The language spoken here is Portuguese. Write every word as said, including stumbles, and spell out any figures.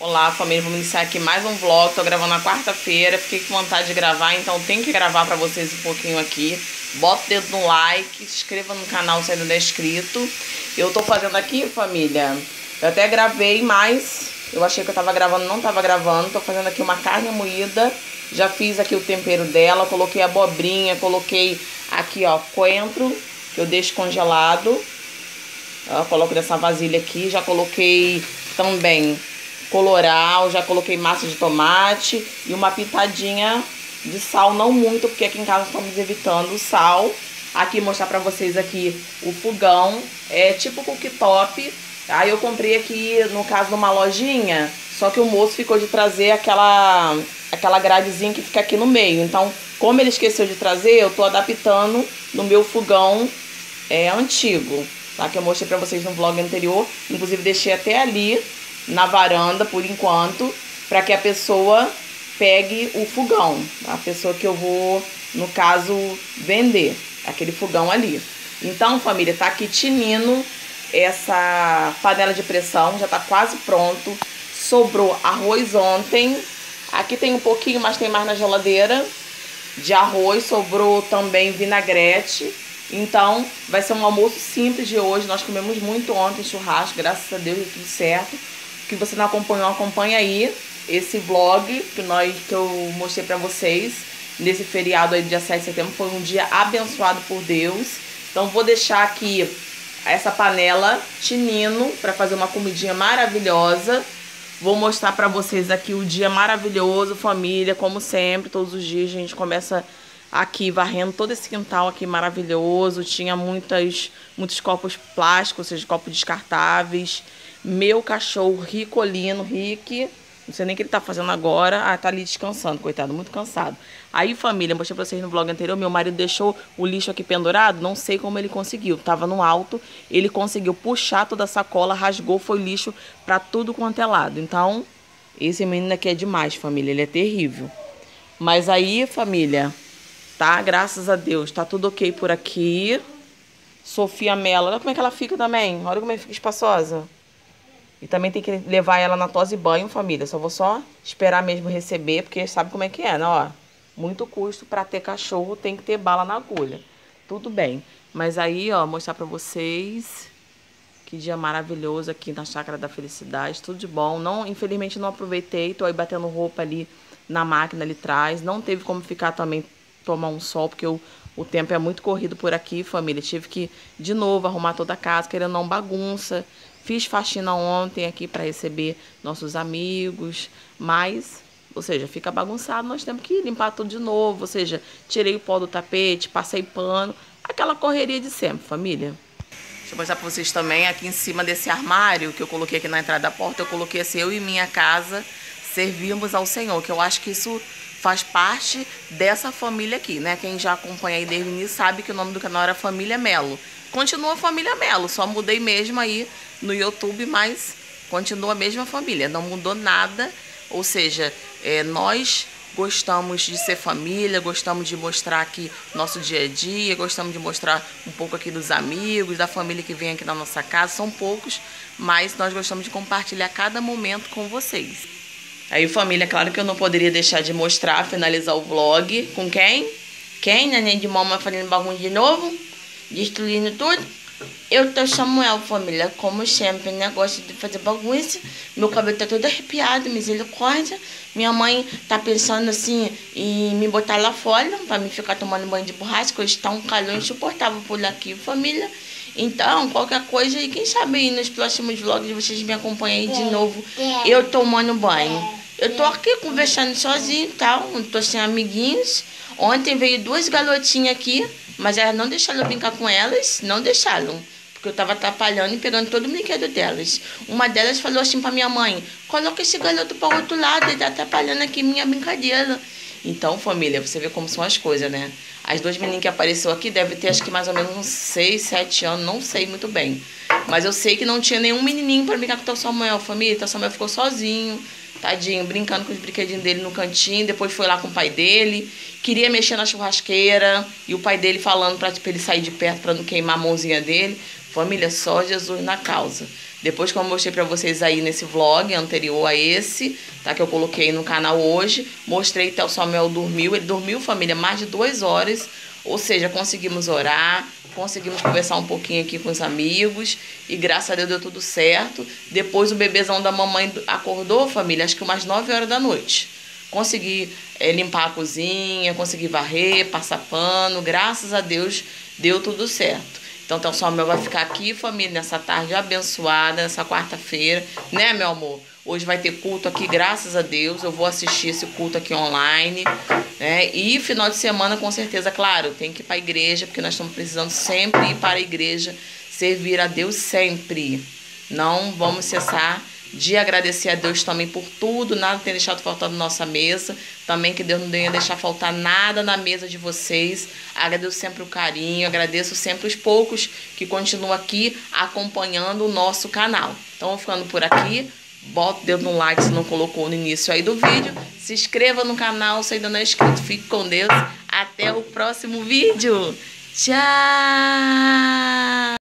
Olá, família, vamos iniciar aqui mais um vlog. Tô gravando na quarta-feira, fiquei com vontade de gravar, então tenho que gravar pra vocês um pouquinho aqui. Bota o dedo no like, se inscreva no canal se ainda não é inscrito. Eu tô fazendo aqui, família, eu até gravei, mas eu achei que eu tava gravando, não tava gravando. Tô fazendo aqui uma carne moída, já fiz aqui o tempero dela, coloquei abobrinha, coloquei aqui, ó, coentro, que eu deixo congelado. Eu coloco nessa vasilha aqui, já coloquei também coloral, já coloquei massa de tomate e uma pitadinha de sal, não muito, porque aqui em casa estamos evitando o sal. Aqui mostrar pra vocês aqui o fogão, é tipo cooktop. Aí eu comprei aqui, no caso, numa lojinha, só que o moço ficou de trazer aquela, aquela gradezinha que fica aqui no meio. Então, como ele esqueceu de trazer, eu tô adaptando no meu fogão é, antigo, tá? Que eu mostrei pra vocês no vlog anterior. Inclusive deixei até ali na varanda por enquanto, para que a pessoa pegue o fogão, a pessoa que eu vou, no caso, vender aquele fogão ali. Então, família, tá aqui tinindo essa panela de pressão, já tá quase pronto. Sobrou arroz ontem, aqui tem um pouquinho, mas tem mais na geladeira de arroz. Sobrou também vinagrete. Então, vai ser um almoço simples de hoje. Nós comemos muito ontem churrasco, graças a Deus, deu tudo certo. Que você não acompanhou, acompanha aí esse vlog que, nós, que eu mostrei pra vocês nesse feriado aí, dia sete de setembro. Foi um dia abençoado por Deus. Então vou deixar aqui essa panela tinindo pra fazer uma comidinha maravilhosa. Vou mostrar pra vocês aqui o dia maravilhoso, família, como sempre. Todos os dias a gente começa aqui varrendo todo esse quintal aqui maravilhoso. Tinha muitas, muitos copos plásticos, ou seja, copos descartáveis. Meu cachorro Ricolino, Rick, não sei nem o que ele tá fazendo agora. Ah, tá ali descansando, coitado, muito cansado. Aí, família, mostrei pra vocês no vlog anterior, meu marido deixou o lixo aqui pendurado, não sei como ele conseguiu. Tava no alto, ele conseguiu puxar toda a sacola, rasgou, foi lixo pra tudo quanto é lado. Então, esse menino aqui é demais, família, ele é terrível. Mas aí, família, tá, graças a Deus, tá tudo ok por aqui. Sofia Mello, olha como é que ela fica também, olha como é que fica espaçosa. E também tem que levar ela na tosse e banho, família. Só vou só esperar mesmo receber, porque sabe como é que é, né? Ó, muito custo pra ter cachorro, tem que ter bala na agulha. Tudo bem. Mas aí, ó, mostrar pra vocês que dia maravilhoso aqui na Chácara da Felicidade. Tudo de bom. Não, infelizmente não aproveitei. Tô aí batendo roupa ali na máquina ali atrás. Não teve como ficar também, tomar um sol, porque o, o tempo é muito corrido por aqui, família. Tive que, de novo, arrumar toda a casa, querendo não bagunça. Fiz faxina ontem aqui para receber nossos amigos, mas, ou seja, fica bagunçado, nós temos que limpar tudo de novo, ou seja, tirei o pó do tapete, passei pano, aquela correria de sempre, família. Deixa eu mostrar para vocês também, aqui em cima desse armário que eu coloquei aqui na entrada da porta, eu coloquei assim, eu e minha casa servimos ao Senhor, que eu acho que isso faz parte dessa família aqui, né? Quem já acompanha aí desde o início sabe que o nome do canal era Família Mello. Continua a família Mello, só mudei mesmo aí no YouTube, mas continua a mesma família, não mudou nada. Ou seja, é, nós gostamos de ser família, gostamos de mostrar aqui nosso dia a dia, gostamos de mostrar um pouco aqui dos amigos, da família que vem aqui na nossa casa. São poucos, mas nós gostamos de compartilhar cada momento com vocês. Aí, família, claro que eu não poderia deixar de mostrar, finalizar o vlog com quem? Quem, neném de mamãe fazendo bagunça de novo? Destruindo tudo. Eu tô Samuel, família, como sempre, né? Gosto de fazer bagunça. Meu cabelo tá todo arrepiado, misericórdia. Minha mãe tá pensando assim em me botar lá fora pra me ficar tomando banho de borracha, porque hoje tá um calor insuportável por aqui, família. Então, qualquer coisa aí, quem sabe aí nos próximos vlogs vocês me acompanhem aí de novo, eu tomando banho. Eu tô aqui conversando sozinho e tal, não tô sem amiguinhos. Ontem veio duas garotinhas aqui, mas elas não deixaram eu brincar com elas, não deixaram. Porque eu tava atrapalhando e pegando todo o brinquedo delas. Uma delas falou assim pra minha mãe, coloca esse garoto para o outro lado, ele tá atrapalhando aqui minha brincadeira. Então, família, você vê como são as coisas, né? As duas meninas que apareceu aqui devem ter acho que mais ou menos uns seis, sete anos, não sei muito bem. Mas eu sei que não tinha nenhum menininho pra brincar com o teu Samuel, família. O teu Samuel ficou sozinho, tadinho, brincando com os brinquedinhos dele no cantinho. Depois foi lá com o pai dele, queria mexer na churrasqueira. E o pai dele falando pra, pra ele sair de perto pra não queimar a mãozinha dele. Família, só Jesus na causa. Depois que eu mostrei pra vocês aí nesse vlog anterior a esse, tá? Que eu coloquei no canal hoje, mostrei que o Samuel dormiu. Ele dormiu, família, mais de duas horas. Ou seja, conseguimos orar, conseguimos conversar um pouquinho aqui com os amigos. E graças a Deus deu tudo certo. Depois o bebezão da mamãe acordou, família, acho que umas nove horas da noite. Consegui é, limpar a cozinha, consegui varrer, passar pano. Graças a Deus deu tudo certo. Então, o Samuel vai ficar aqui, família, nessa tarde abençoada, nessa quarta-feira, né, meu amor? Hoje vai ter culto aqui, graças a Deus. Eu vou assistir esse culto aqui online, né? E final de semana, com certeza, claro, tem que ir para a igreja, porque nós estamos precisando sempre ir para a igreja, servir a Deus sempre. Não vamos cessar de agradecer a Deus também por tudo, nada tem deixado faltar na nossa mesa. Também que Deus não venha deixar faltar nada na mesa de vocês. Agradeço sempre o carinho, agradeço sempre os poucos que continuam aqui acompanhando o nosso canal. Então, vou ficando por aqui. Bota o dedo no like se não colocou no início aí do vídeo. Se inscreva no canal se ainda não é inscrito. Fique com Deus. Até o próximo vídeo. Tchau!